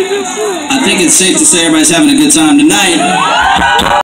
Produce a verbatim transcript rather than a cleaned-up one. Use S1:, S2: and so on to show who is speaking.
S1: I think it's safe to say everybody's having a good time tonight.